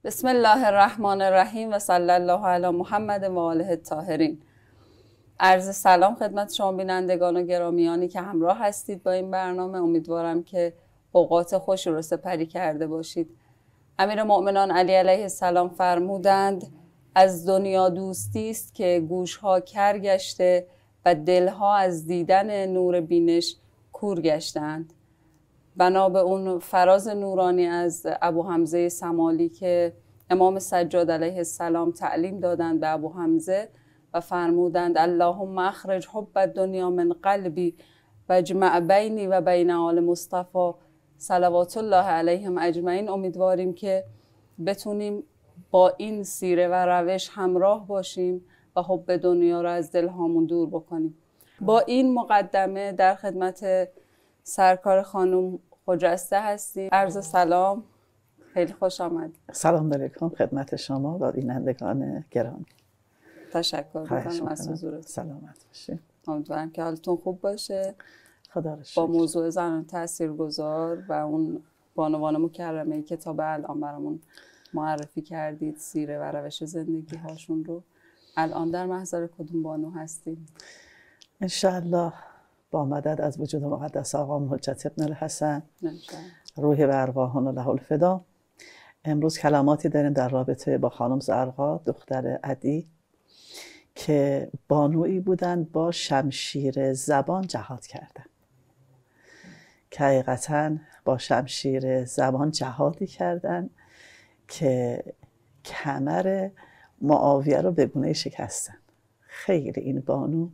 بسم الله الرحمن الرحیم و صلی الله علی محمد و آله الطاهرین. عرض سلام خدمت شما بینندگان و گرامیانی که همراه هستید با این برنامه. امیدوارم که اوقات خوشی رو سپری کرده باشید. امیرالمؤمنان علی علیه السلام فرمودند از دنیا دوستی است که گوشها کر گشته و دلها از دیدن نور بینش کور گشتند. بنا به اون فراز نورانی از ابو حمزه سمالی که امام سجاد علیه السلام تعلیم دادند به ابو حمزه و فرمودند اللهم اخرج حب الدنیا من قلبی و اجمع بینی و بین آل مصطفی صلوات الله علیهم اجمعین. امیدواریم که بتونیم با این سیره و روش همراه باشیم و حب دنیا را از دلهامون دور بکنیم. با این مقدمه در خدمت سرکار خانم خجسته هستیم. عرض سلام، خیلی خوش آمدید. سلام علیکم خدمت شما و بینندگان گرامی. تشکر می‌کنم از حضورتون. سلامت باشید. امیدوارم که حالتون خوب باشه. خدا را شکر. با موضوع زنان تاثیرگذار و اون بانوان مکرمه کتاب الان برامون معرفی کردید، سیره و روش زندگی هاشون رو. الان در محضر کدوم بانو هستیم؟ انشاءالله با مدد از وجود مقدس آقا حجت ابن الحسن روح و ارواحنا له الفدا. امروز کلماتی داریم در رابطه با خانم زرقا دختر عدی که بانویی بودند با شمشیر زبان جهاد کردند، که حقیقتاً با شمشیر زبان جهادی کردند که کمر معاویه رو به گونه شکستن. خیلی این بانو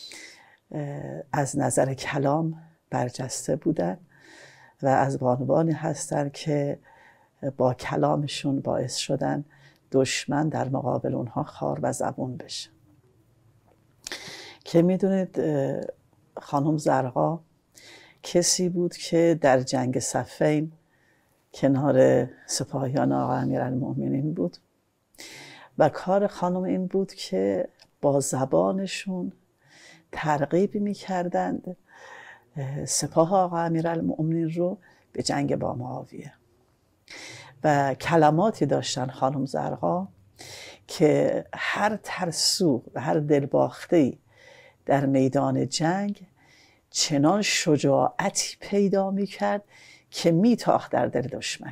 از نظر کلام برجسته بودن و از بانوانی هستن که با کلامشون باعث شدن دشمن در مقابل اونها خار و زبون بشه. که میدونید خانم زرقا کسی بود که در جنگ صفین کنار سپاهیان آقا امیرالمؤمنین بود و کار خانم این بود که با زبانشون ترغیب می‌کردند سپاه آقا امیرالمؤمنین رو به جنگ با معاویه. و کلماتی داشتن خانم زرقا که هر ترسو و هر دلباخته‌ای در میدان جنگ چنان شجاعتی پیدا می‌کرد که میتاخت در دل دشمن.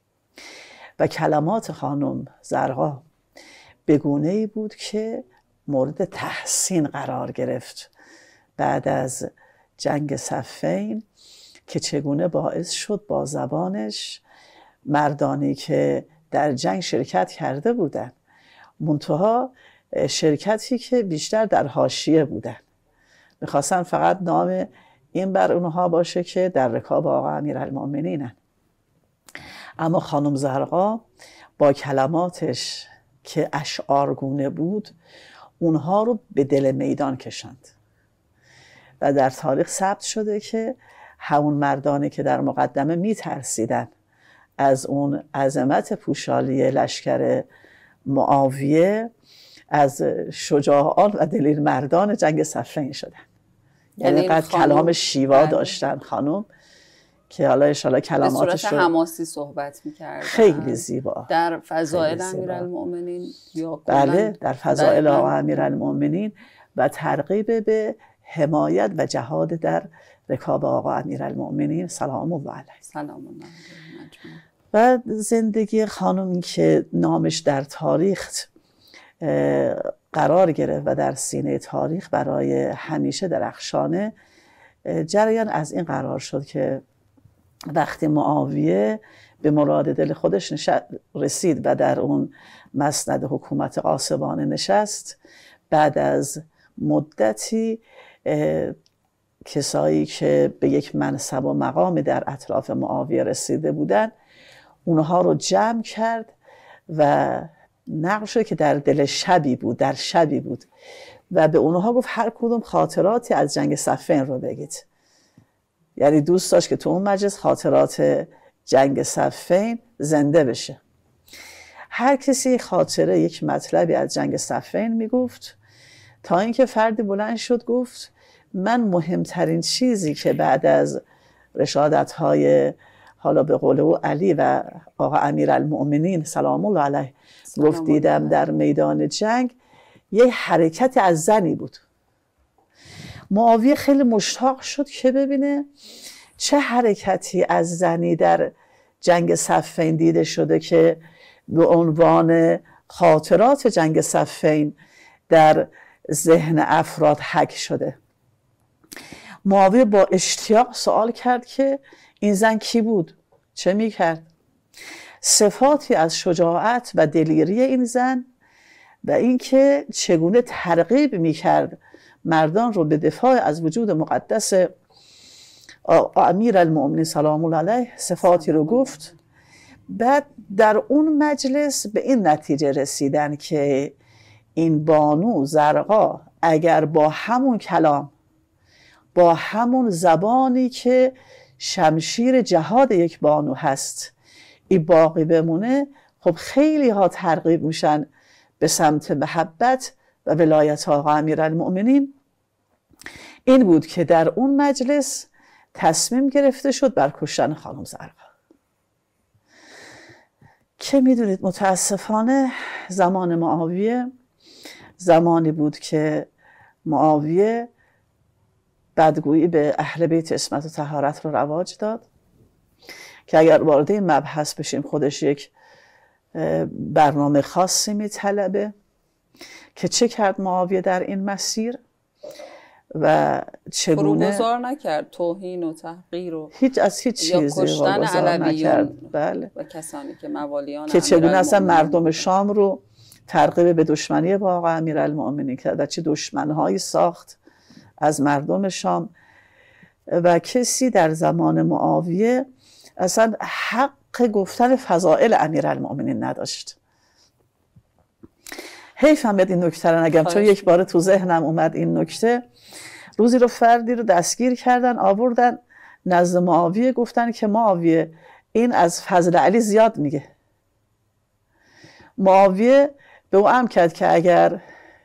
و کلمات خانم زرقا به گونه‌ای بود که مورد تحسین قرار گرفت بعد از جنگ صفین، که چگونه باعث شد با زبانش مردانی که در جنگ شرکت کرده بودند، منتها شرکتی که بیشتر در حاشیه بودند، میخواستن فقط نام این بر اونها باشه که در رکاب آقا امیرالمؤمنینن، اما خانم زرقا با کلماتش که اشعارگونه بود اونها رو به دل میدان کشند. و در تاریخ ثبت شده که همون مردانی که در مقدمه میترسیدن از اون عظمت پوشالی لشکر معاویه، از شجاعان و دلیر مردان جنگ صفین شدن. یعنی قد کلام شیوا داشتن خانم که حالا انشاءالله کلماتش به صورت حماسی صحبت میکردن، خیلی زیبا در فضائل امیرالمؤمنین یا بله در فضائل آقا امیرالمؤمنین و ترغیب به حمایت و جهاد در رکاب آقا امیرالمؤمنین سلام الله علیه. سلام الله و زندگی خانم که نامش در تاریخ قرار گرفت و در سینه تاریخ برای همیشه درخشانه، جریان از این قرار شد که وقتی معاویه به مراد دل خودش رسید و در اون مسند حکومت غاصبانه نشست، بعد از مدتی کسایی که به یک منصب و مقام در اطراف معاویه رسیده بودند اونها رو جمع کرد و نقل شد که در دل شبی بود، در شبی بود و به اونها گفت هر کدوم خاطراتی از جنگ صفین رو بگید. یعنی دوست داشت که تو اون مجلس خاطرات جنگ صفین زنده بشه. هر کسی خاطره یک مطلبی از جنگ صفین میگفت، تا اینکه فردی بلند شد گفت من مهمترین چیزی که بعد از رشادت‌های حالا به قول او علی و آقا امیرالمؤمنین سلام الله علیه گفت دیدم در میدان جنگ یه حرکت از زنی بود. معاویه خیلی مشتاق شد که ببینه چه حرکتی از زنی در جنگ صفین دیده شده که به عنوان خاطرات جنگ صفین در ذهن افراد حک شده. معاویه با اشتیاق سوال کرد که این زن کی بود؟ چه میکرد؟ صفاتی از شجاعت و دلیری این زن و اینکه چگونه ترغیب میکرد مردان رو به دفاع از وجود مقدس امیرالمؤمنین سلام الله علیه صفاتی رو گفت. بعد در اون مجلس به این نتیجه رسیدن که این بانو زرقا اگر با همون کلام، با همون زبانی که شمشیر جهاد یک بانو هست این باقی بمونه، خب خیلی ها ترغیب میشن به سمت محبت و ولایت آقا امیرالمؤمنین. این بود که در اون مجلس تصمیم گرفته شد بر کشتن خانم زرقا، که میدونید متاسفانه زمان معاویه زمانی بود که معاویه بدگویی به اهل بیت عصمت و طهارت رو رواج داد که اگر وارد این مبحث بشیم خودش یک برنامه خاصی میطلبه که چه کرد معاویه در این مسیر و چگونه فروگذار نکرد، توهین و تحقیر و هیچ چیزی کشتن علویون بله. و کسانی که موالیان که چگونه اصلا مردم شام رو ترغیب به دشمنی با آقا امیرالمؤمنین کرد و چه دشمنهایی ساخت از مردم شام. و کسی در زمان معاویه اصلا حق گفتن فضائل امیرالمؤمنین نداشت. حیفم بیاد این نکته رو نگم چون یک بار تو ذهنم اومد این نکته. روزی رو فردی رو دستگیر کردن آوردن نزد معاویه، گفتن که معاویه این از فضل علی زیاد میگه. معاویه به او امر کرد که اگر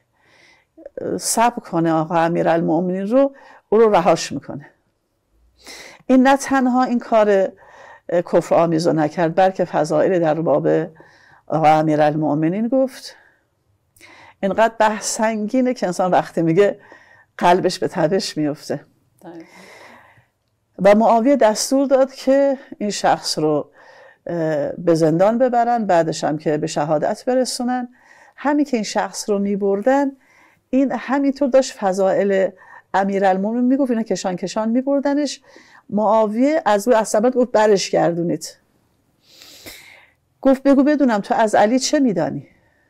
صبر کنه آقا امیرالمؤمنین رو او رو رهاش میکنه. این نه تنها این کار کفر آمیز رو نکرد بلکه فضائل در باب آقا امیرالمؤمنین گفت. اینقدر بحث سنگینه که انسان وقتی میگه قلبش به تبش میفته. و معاویه دستور داد که این شخص رو به زندان ببرن، بعدش هم که به شهادت برسونن. همین که این شخص رو میبردن این همینطور داشت فضائل امیرالمؤمنین میگفت، اینا کشان کشان میبردنش. معاویه از او عصبت گفت برش گردونید. گفت بگو بدونم تو از علی چه میدانی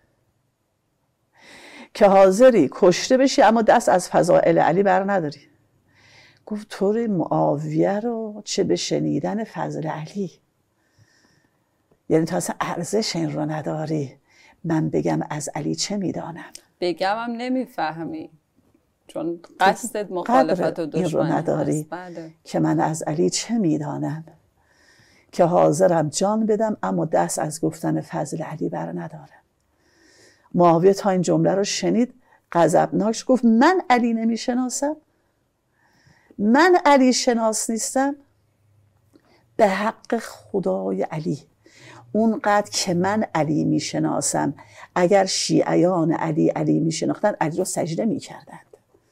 که حاضری کشته بشی اما دست از فضائل علی بر نداری؟ گفت طور معاویه رو چه به شنیدن فضل علی، یعنی تو اصلا ارزش این رو نداری من بگم از علی چه میدانم. بگم هم نمیفهمی چون قصدت مخالفت و دشمنی نداری که من از علی چه میدانم که حاضرم جان بدم اما دست از گفتن فضل علی بر ندارم. معاویه تا این جمله رو شنید غضبناک گفت من علی نمیشناسم؟ من علی شناس نیستم؟ به حق خدای علی اونقدر که من علی میشناسم اگر شیعیان علی میشناختن علی رو سجده میکردند.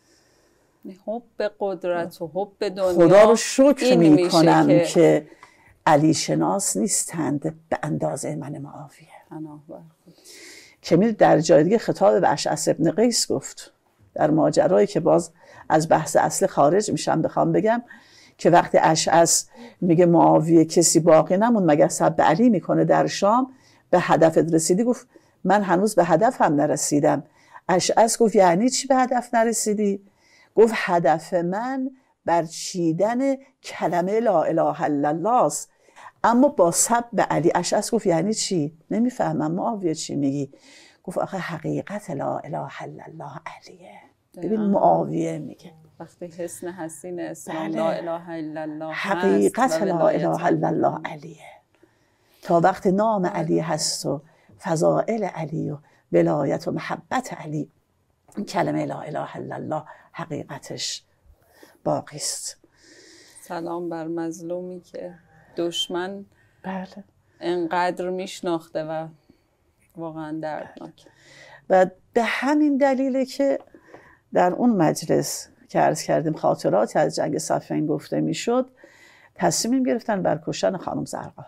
حب قدرت و حب دنیا خدا رو شکر میکنم که علی شناس نیستند به اندازه من معاویه. که در جای دیگه خطاب به اشعث ابن قیس گفت در ماجرایی که باز از بحث اصل خارج میشم بخوام بگم که وقتی اشعث میگه معاویه کسی باقی نمون مگر سب علی میکنه در شام، به هدفت رسیدی؟ گفت من هنوز به هدف هم نرسیدم. اشعث گفت یعنی چی به هدف نرسیدی؟ گفت هدف من برچیدن کلمه لا اله الا الله است اما با سب علی. اشعث گفت یعنی چی؟ نمیفهمم معاویه چی میگی؟ گفت آخه حقیقت لا اله الا الله علیه. ببین معاویه میگه وقتی حسن حسین اسلام لا اله الا الله حقیقت لا اله الا الله علیه. تا وقت نام علی هست و فضائل علی و ولایت و محبت علی، این کلمه لا اله الا الله حقیقتش باقی است. سلام بر مظلومی که دشمن بله انقدر میشناخته و واقعا دردناک. و به همین دلیله که در اون مجلس که عرض کردیم خاطراتی از جنگ صفین گفته میشد، تصمیم گرفتن بر کشتن خانم زرقا.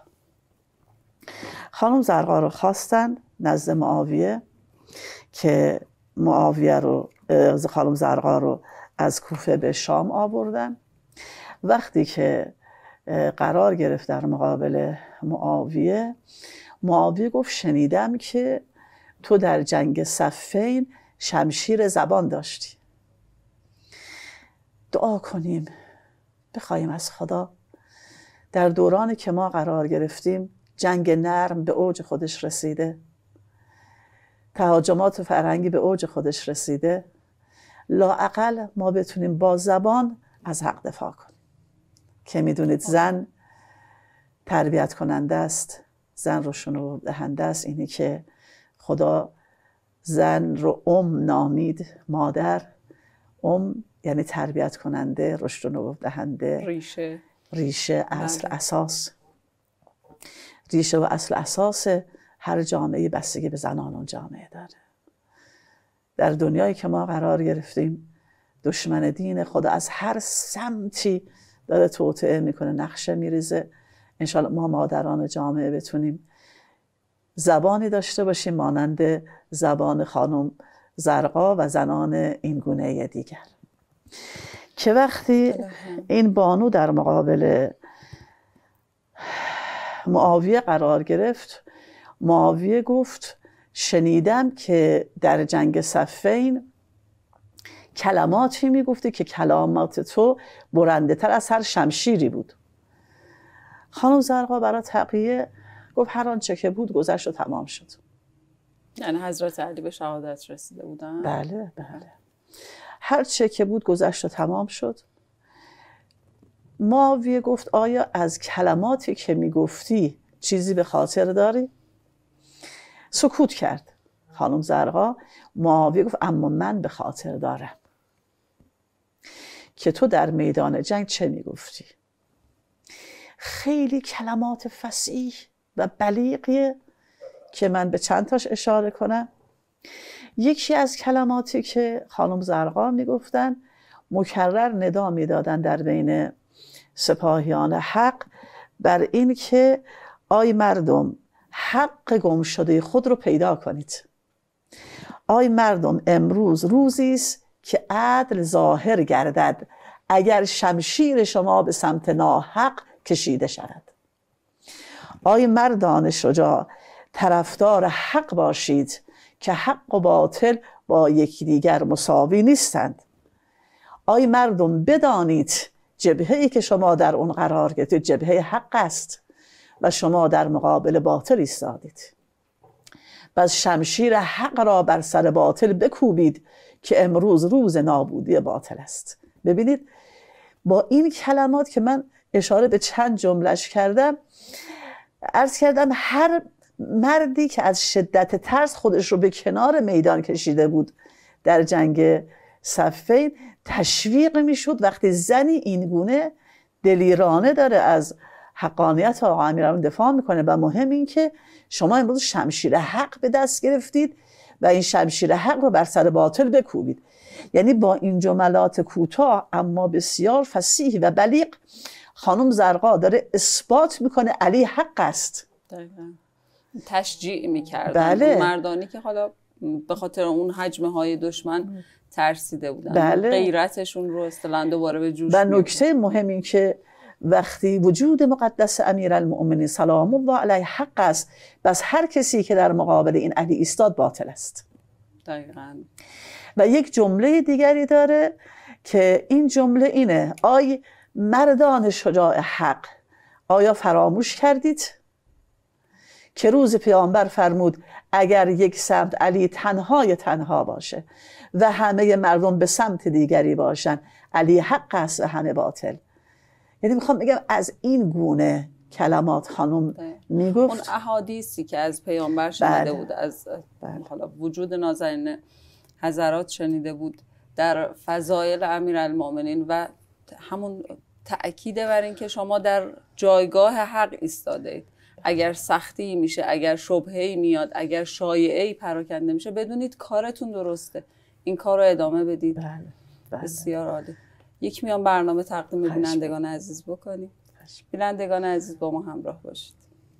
خانم زرقا رو خواستن نزد معاویه که معاویه رو، خانم زرقا رو از کوفه به شام آوردن. وقتی که قرار گرفت در مقابل معاویه، معاویه گفت شنیدم که تو در جنگ صفین شمشیر زبان داشتی. دعا کنیم، بخوایم از خدا در دورانی که ما قرار گرفتیم جنگ نرم به اوج خودش رسیده، تهاجمات فرهنگی به اوج خودش رسیده، لااقل ما بتونیم با زبان از حق دفاع کنیم. که میدونید زن تربیت کننده است، زن رو شنو دهنده است. اینی که خدا زن رو نامید، مادر. یعنی تربیت کننده، رشد و نمو دهنده، ریشه، اصل، اساس. ریشه و اصل اساس هر جامعه بستگی به زنان اون جامعه داره. در دنیایی که ما قرار گرفتیم، دشمن دین خدا از هر سمتی داره توطئه میکنه، نقشه میریزه. انشاءالله ما مادران جامعه بتونیم زبانی داشته باشیم مانند زبان خانم زرقا و زنان این گونه دیگر، که وقتی این بانو در مقابل معاویه قرار گرفت، معاویه گفت شنیدم که در جنگ صفین کلماتی میگفتی که کلمات تو برنده تر از هر شمشیری بود. خانم زرقا برای تقیه گفت هر آنچه که بود گذشت و تمام شد. یعنی حضرت علی به شهادت رسیده بودن؟ بله بله، هر چه که بود گذشت و تمام شد. معاویه گفت آیا از کلماتی که میگفتی چیزی به خاطر داری؟ سکوت کرد خانم زرقا. معاویه گفت اما من به خاطر دارم که تو در میدان جنگ چه میگفتی. خیلی کلمات فصیح و بلیغیه که من به چند تاش اشاره کنم. یکی از کلماتی که خانم زرقا میگفتن، مکرر ندا میدادن در بین سپاهیان حق بر این که آی مردم حق گم شده خود رو پیدا کنید. آی مردم امروز روزی است که عدل ظاهر گردد اگر شمشیر شما به سمت ناحق کشیده شود. آی مردان شجاع طرفدار حق باشید که حق و باطل با یکدیگر مساوی نیستند. آی مردم بدانید جبهه‌ای که شما در اون قرار گرفتید جبهه حق است و شما در مقابل باطل ایستادید. پس شمشیر حق را بر سر باطل بکوبید که امروز روز نابودی باطل است. ببینید با این کلمات که من اشاره به چند جملهش کردم، عرض کردم هر مردی که از شدت ترس خودش رو به کنار میدان کشیده بود در جنگ صفین تشویق میشد وقتی زنی این گونه دلیرانه داره از حقانیت آقا امیرالمومنین دفاع میکنه. و مهم این که شما امروز شمشیر حق به دست گرفتید و این شمشیر حق رو بر سر باطل بکوبید. یعنی با این جملات کوتاه اما بسیار فصیح و بلیغ خانم زرقا داره اثبات میکنه علی حق است. دقیقا تشجیع میکرد. بله. مردانی که حالا به خاطر اون حجمه های دشمن ترسیده بودن. بله. غیرتشون رو اصطلاحاً دوباره به جوش و نکته مهم این که وقتی وجود مقدس امیرالمؤمنین سلام الله علیه حق است، بس هر کسی که در مقابل این علی ایستاد باطل است. دقیقاً. و یک جمله دیگری داره که این جمله اینه: آی مردان شجاع حق، آیا فراموش کردید که روز پیامبر فرمود اگر یک سمت علی تنها باشه و همه مردم به سمت دیگری باشن علی حق است و همه باطل. یعنی میخوام بگم از این گونه کلمات خانم میگفت. اون احادیثی که از پیامبر شنیده بود، از حالا وجود نازنین حضرات شنیده بود در فضایل امیرالمؤمنین و همون تأکیده بر این که شما در جایگاه حق ایستاده اید. اگر سختی میشه، اگر شبهه‌ای میاد، اگر شایعه‌ای پراکنده میشه، بدونید کارتون درسته، این کار رو ادامه بدید. بله. بسیار عالی. یک میان برنامه تقدیم بینندگان عزیز بکنیم. بینندگان عزیز با ما همراه باشید.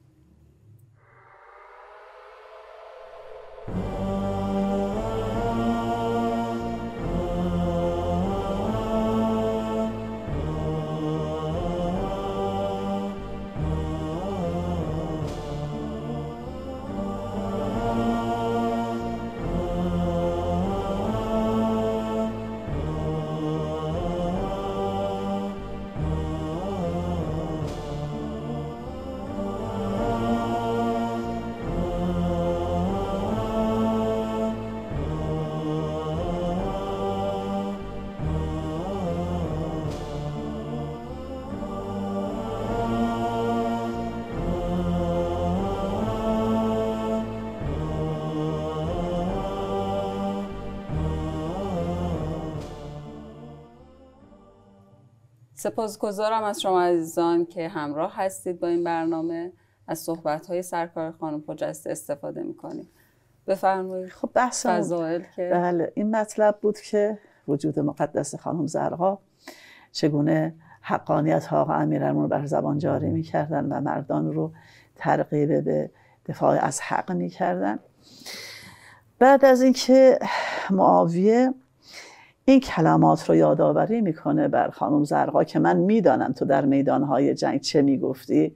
سپاسگزارم از شما عزیزان که همراه هستید با این برنامه. از صحبت‌های سرکار خانم خجسته استفاده می‌کنیم. بفرمایید. خب بحث فضائل که بله این مطلب بود که وجود مقدس خانم زرقا چگونه حقانیت آقا امیرالمومنین رو بر زبان جاری می‌کردن و مردان رو ترغیب به دفاع از حق می‌کردن. بعد از اینکه معاویه این کلمات رو یادآوری میکنه بر خانم زرقا که من میدانم تو در میدانهای جنگ چه میگفتی،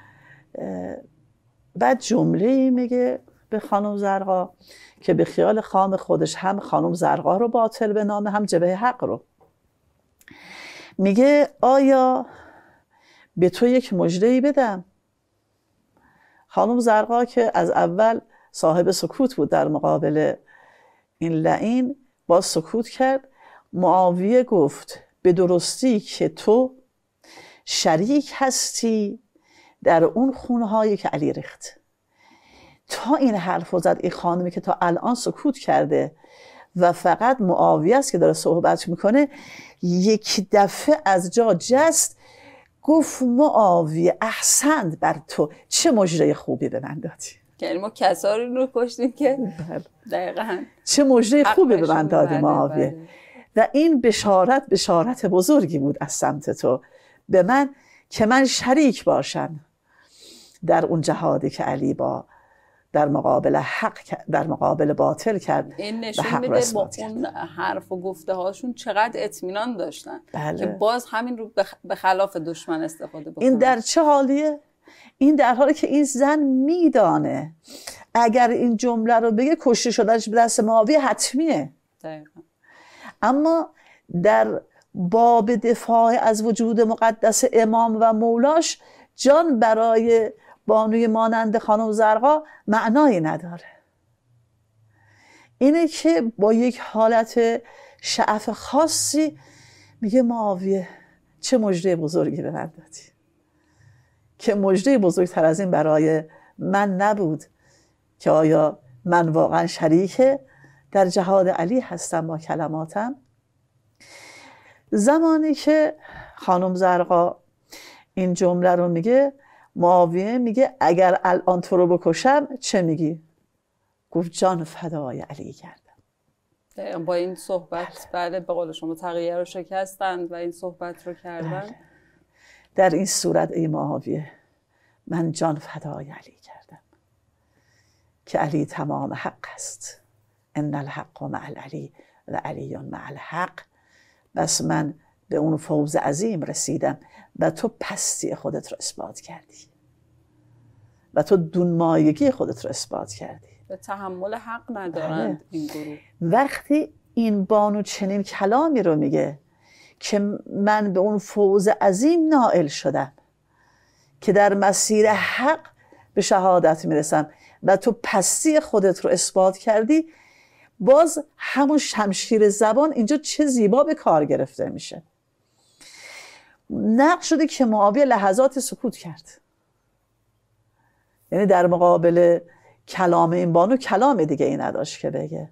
بعد جمله‌ای میگه به خانم زرقا که به خیال خام خودش هم خانم زرقا رو باطل به نام، هم جبهه حق رو. میگه آیا به تو یک مژده‌ای بدم؟ خانم زرقا که از اول صاحب سکوت بود در مقابل این لعین، باز سکوت کرد. معاویه گفت به درستی که تو شریک هستی در اون خونهایی که علی ریخت. تا این حرف رو زد این خانمی که تا الان سکوت کرده و فقط معاویه است که داره صحبت میکنه، یک دفعه از جا جست، گفت معاویه احسنت بر تو، چه مژده خوبی به من دادی. یعنی ما کساری رو کشتیم که دقیقاً چه مژده خوبی به من دادی معاویه. و این بشارت بزرگی بود از سمت تو به من که من شریک باشم در اون جهادی که علی با در مقابل باطل کرد. این نشون میده با اون حرف و گفته هاشون چقدر اطمینان داشتن. بله. که باز همین رو به خلاف دشمن استفاده بکنن. این در چه حالیه؟ این در حالی که این زن میدانه اگر این جمله رو بگه کشته شدنش به دست معاویه حتمیه. دقیقا. اما در باب دفاع از وجود مقدس امام و مولاش جان برای بانوی مانند خانم زرقا معنایی نداره. اینه که با یک حالت شعف خاصی میگه معاویه چه مژده بزرگی به من دادی، که مژده بزرگتر از این برای من نبود که آیا من واقعا شریک در جهاد علی هستم با کلماتم. زمانی که خانم زرقا این جمله رو میگه، معاویه میگه اگر الان تو رو بکشم چه میگی؟ گفت جان فدای علی کردم. با این صحبت بله به قول شما تقیه رو شکستند و این صحبت رو کردن. بله. در این صورت ای معاویه من جان فدای علی کردم که علی تمام حق است. ان الحق مع العلی و علی مع الحق. بس من به اون فوز عظیم رسیدم و تو پستی خودت رو اثبات کردی و تو دونمایگی خودت رو اثبات کردی. به تحمل حق ندارند این گروه. وقتی این بانو چنین کلامی رو میگه که من به اون فوز عظیم نائل شدم که در مسیر حق به شهادت میرسم و تو پستی خودت رو اثبات کردی، باز همون شمشیر زبان اینجا چه زیبا به کار گرفته میشه. نقل شده که معاویه لحظات سکوت کرد، یعنی در مقابل کلام این بانو کلام دیگه ای نداشت که بگه،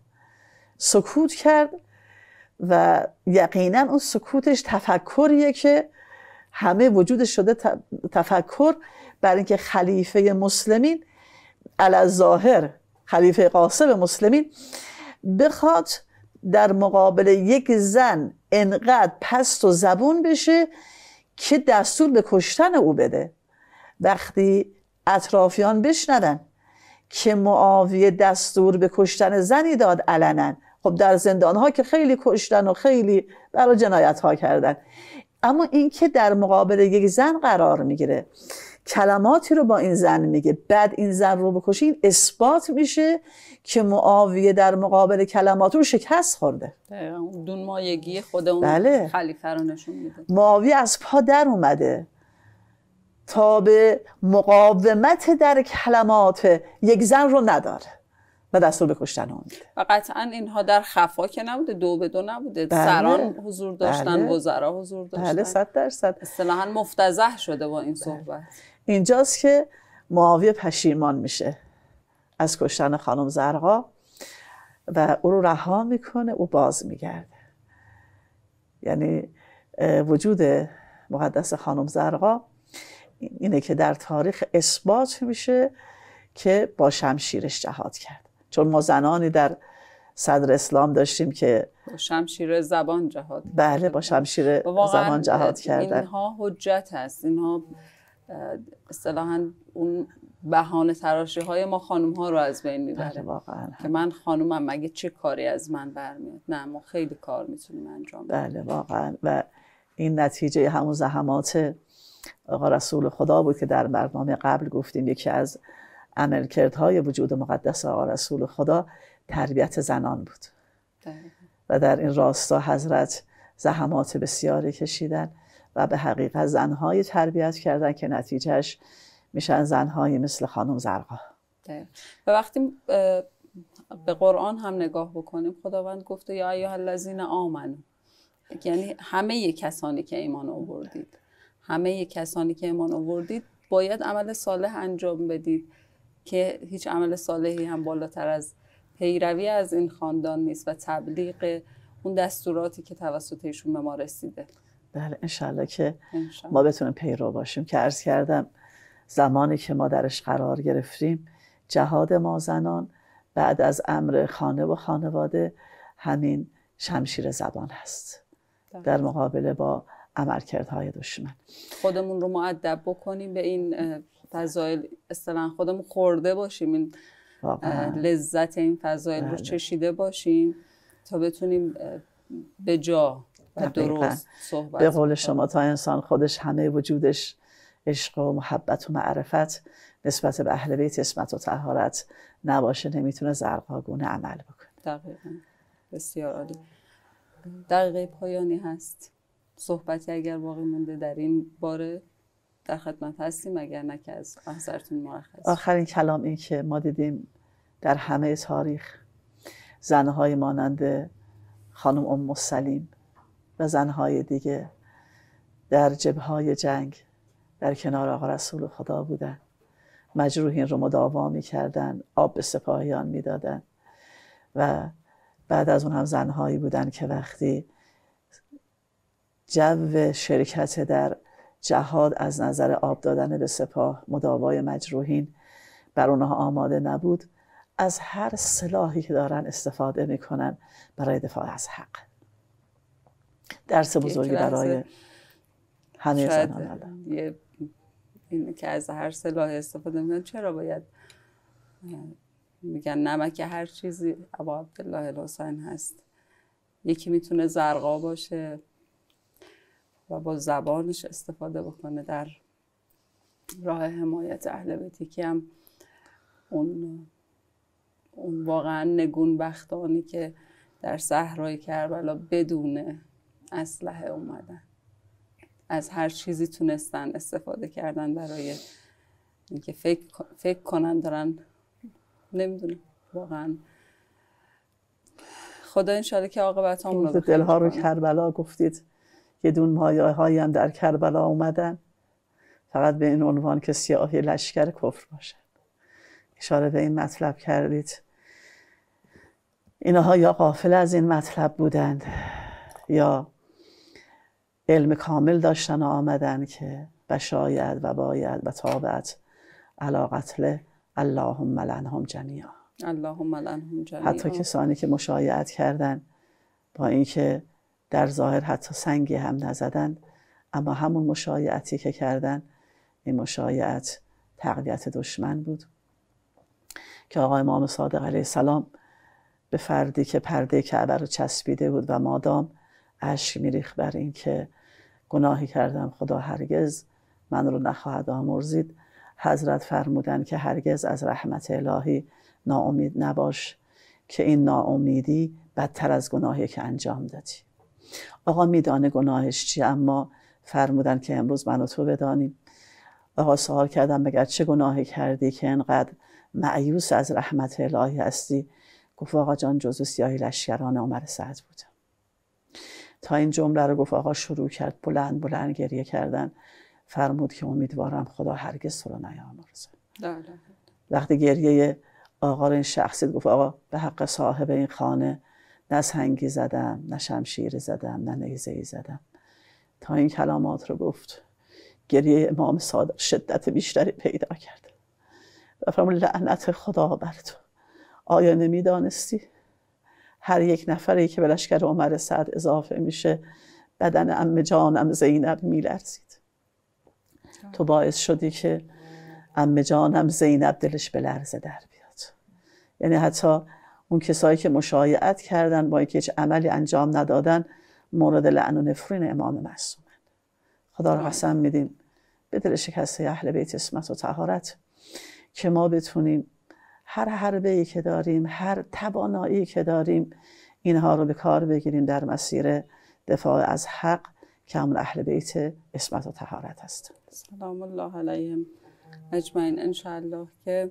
سکوت کرد و یقینا اون سکوتش تفکریه که همه وجودش شده تفکر بر اینکه خلیفه مسلمین علی ظاهر، خلیفه قاسم مسلمین، بخواد در مقابل یک زن انقدر پست و زبون بشه که دستور به کشتن او بده. وقتی اطرافیان بشنون که معاویه دستور به کشتن زنی داد علنا، خب در زندانها که خیلی کشتن و خیلی برای جنایت ها کردن، اما این که در مقابل یک زن قرار میگیره، کلماتی رو با این زن میگه، بعد این زن رو بکشه، این اثبات میشه که معاویه در مقابل کلمات رو شکست خورده. دون مایگی خود اون خلیفه رو نشون میده. معاویه از پا در اومده تا به مقاومت در کلمات یک زن رو نداره و دستور به کشتن اون میده. و قطعا اینها در خفا که نبوده، دو به دو نبوده. سران حضور داشتن، وزرا حضور داشتن. بله 100%. اصطلاحاً مفتضح شده با این صحبت. اینجاست که معاویه پشیمان میشه از کشتن خانم زرقا و او رو رها میکنه، او باز میگرده. یعنی وجود مقدس خانم زرقا اینه که در تاریخ اثبات میشه که با شمشیرش جهاد کرد. چون ما زنانی در صدر اسلام داشتیم که با شمشیر زبان جهاد کردن. بله، با شمشیر زبان جهاد کردن. اینها حجت هست، اینها اصطلاحاً اون بهانه تراشی های ما خانم ها رو از بین میبره. بله واقعا. که من خانومم، مگه چه کاری از من برمیاد؟ نه، ما خیلی کار میتونیم انجام بدیم. بله واقعا. و این نتیجه همون زحمات آقا رسول خدا بود که در برنامه قبل گفتیم یکی از عملکردهای وجود مقدس آقا رسول خدا تربیت زنان بود. و در این راستا حضرت زحمات بسیاری کشیدن و به حقیقت زنهای تربیت کردن که نتیجهش میشن زنهایی مثل خانم زرقا. و وقتی به قرآن هم نگاه بکنیم، خداوند گفته یا ایها الذین آمنوا، یعنی همه کسانی که ایمان آوردید، همه کسانی که ایمان آوردید باید عمل صالح انجام بدید که هیچ عمل صالحی هم بالاتر از پیروی از این خاندان نیست و تبلیغ اون دستوراتی که توسط ایشون به ما رسیده. بله انشالله که ما بتونیم پیرو باشیم. که عرض کردم زمانی که ما درش قرار گرفتیم، جهاد ما زنان بعد از امر خانه و خانواده همین شمشیر زبان هست در مقابله با عملکردهای دشمن. خودمون رو مؤدب بکنیم به این فضایل، اصطلاحاً خودمون خورده باشیم، این لذت این فضایل رو چشیده باشیم تا بتونیم به جا و درست صحبت. به قول شما تا انسان خودش همه وجودش عشق و محبت و معرفت نسبت به اهل بیت عصمت و طهارت نباشه، نمیتونه زرقاگونه عمل بکنه. دقیقاً. بسیار عالی. دقیقه پایانی هست. صحبتی اگر باقی مونده در این باره در خدمت هستیم، اگر نه که از نظرتون مرخص. آخرین کلام این که ما دیدیم در همه تاریخ زنهای مانند خانم ام سلیم و زنهای دیگه در جبهه‌های جنگ در کنار آقا رسول خدا بودن، مجروحین رو مداوا می‌کردن، آب به سپاهیان میدادن و بعد از اون هم زنهایی بودن که وقتی جو شرکت در جهاد از نظر آب دادن به سپاه، مداوای مجروحین بر اونها آماده نبود، از هر سلاحی که دارن استفاده میکنن برای دفاع از حق. درس بزرگی برای همه زنان. این که از هر سلاح استفاده میکنن، چرا باید میگن نمک هر چیزی ابا عبدالله الحسین هست. یکی میتونه زرقا باشه و با زبانش استفاده بکنه در راه حمایت اهل بیت، که هم اون واقعا نگون بختانی که در صحرای کربلا بدون اسلحه اومدن، از هر چیزی تونستن استفاده کردن برای اینکه فکر کنن دارن، نمیدونم واقعا. خدا انشالله که عاقبت همون رو بخیر دلها رو کربلا گفتید، یه دون مایه هایی هم در کربلا اومدن، فقط به این عنوان که سیاهی لشکر کفر باشه. اشاره به این مطلب کردید. اینها یا غافل از این مطلب بودند یا علم کامل داشتن و آمدن که بشاید و باید و تابعت علی قتل اللهم لعنهم جمیعا. اللهم لعنهم جمیعا. حتی کسانی که مشایعت کردن با اینکه در ظاهر حتی سنگی هم نزدن، اما همون مشایعتی که کردن، این مشایعت تقویت دشمن بود که آقا امام صادق علیه السلام به فردی که پرده کعبه رو چسبیده بود و مادام اشک میریخت بر این که گناهی کردم، خدا هرگز من رو نخواهد آمرزید، حضرت فرمودن که هرگز از رحمت الهی ناامید نباش که این ناامیدی بدتر از گناهی که انجام دادی. آقا میدانه گناهش چی، اما فرمودن که امروز من و تو بدانیم. آقا سوال کردم مگر چه گناهی کردی که اینقدر مایوس از رحمت الهی هستی؟ گفت آقا جان جزو سیاهی لشکران عمر سعد بودم. تا این جمله رو گفت آقا شروع کرد بلند بلند گریه کردن. فرمود که امیدوارم خدا هرگز تو رو نیامرزه. وقتی گریه آقا رو این شخصیت گفت آقا به حق صاحب این خانه نه سنگی زدم، نه شمشیری زدم، نه نیزه‌ای زدم. تا این کلمات رو گفت گریه امام صادق شدت بیشتری پیدا کرد و فرمود لعنت خدا بر تو. آیا نمیدانستی هر یک نفری که به لشکر عمر سعد اضافه میشه بدن عمه جانم زینب میلرزید؟ تو باعث شدی که عمه جانم زینب دلش به لرزه در بیاد. یعنی حتی اون کسایی که مشایعت کردن با اینکه هیچ عملی انجام ندادن مورد لعن و نفرین امام معصومن. خدا رو قسم میدیم به دل شکسته اهل بیت عصمت و طهارت که ما بتونیم هر حربه‌ای که داریم، هر توانایی که داریم، اینها رو به کار بگیریم در مسیر دفاع از حق که همون اهل بیت عصمت و طهارت هست. سلام الله علیهم اجمعین. انشاءالله که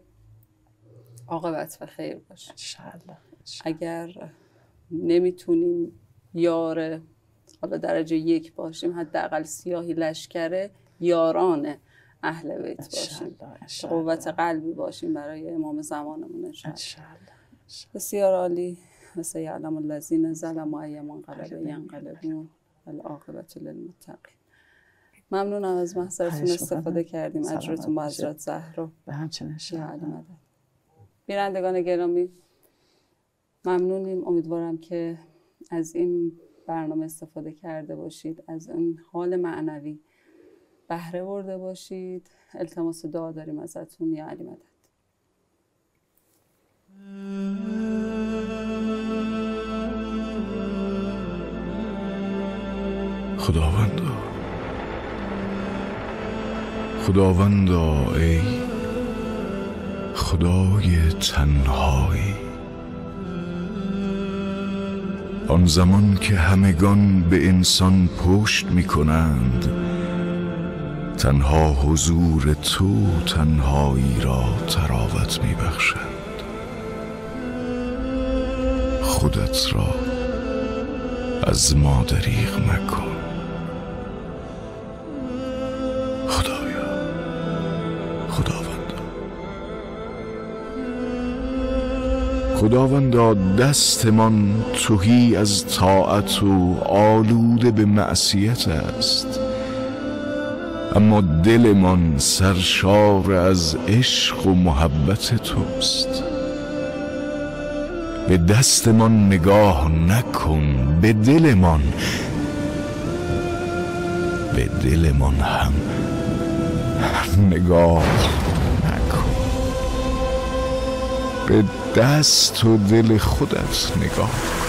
عاقبت به خیر باشه. انشاءالله. اگر نمیتونیم یار حالا درجه 1 باشیم، حداقل سیاهی لشکر یاران اهل بیت باشیم، قوت قلبی باشیم برای امام زمانمون انشاءالله. بسیار عالی. مثل یعلم الذین ظلموا ای منقلب ینقلبون والعاقبة للمتقین. ممنونم از محضرتون استفاده کردیم. اجرتون با حضرت زهرا به همچنین شما. بینندگان گرامی ممنونیم. امیدوارم که از این برنامه استفاده کرده باشید، از این حال معنوی بهره برده باشید. التماس دعا داریم ازتون. یا علی مدد. خداوندا ای خدای تنهایی، آن زمان که همگان به انسان پشت می کنند، تنها حضور تو تنهایی را تراوت می بخشد. خودت را از ما دریغ مکن خدایا. خداوندا دستمان تهی از طاعت و آلوده به معصیت است، اما دلمان سرشار از عشق و محبت توست. به دستمان نگاه نکن، به دلمان هم نگاه نکن. به دست و دل خودت نگاه کن.